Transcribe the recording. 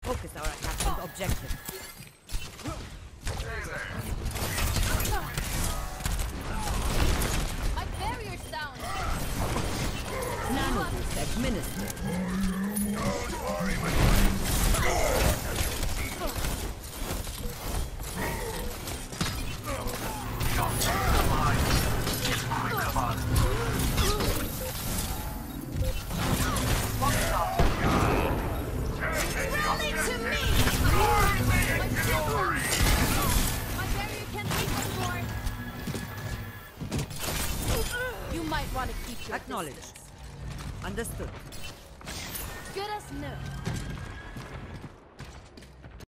Focus our attack on the objective. My barrier's down. Nano boost administered. Rally to me! My barrier can't take anymore. You might want to keep your Acknowledged. distance. Understood. Good as new.